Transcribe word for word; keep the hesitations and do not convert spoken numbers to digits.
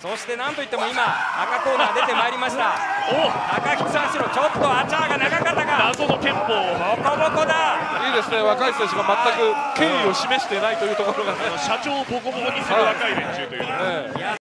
そしてなんといっても今赤コーナー出てまいりました。お赤木三四郎、ちょっとアチャーが長かったか。 謎の憲法ボコボコだ。 いいですね、若い選手が全く権威を示していないというところがね、 社長をボコボコにする若い連中というのは、 ね